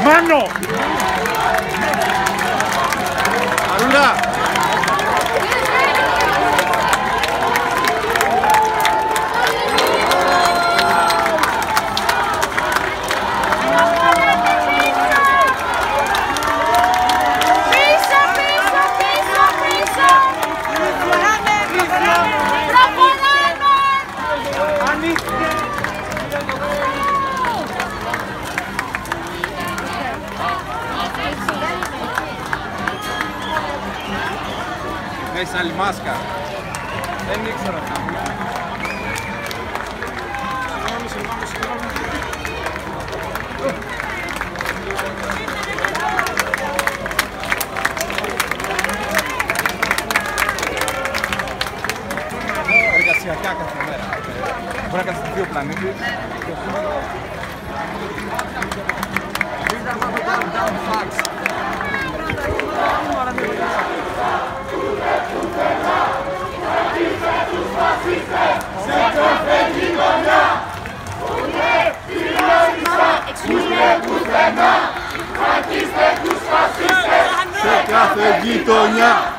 Μάνο! Αρούλα! Έχεις άλλη μάσκα. Δεν ήξερα. Εργασιακά κάθε μέρα. Μπορεί να κάνεις δύο πλανήτες. Σε κάθε γειτονιά, ούτε πουθενά, κρατήστε τους φασίστες. Σε κάθε γειτονιά.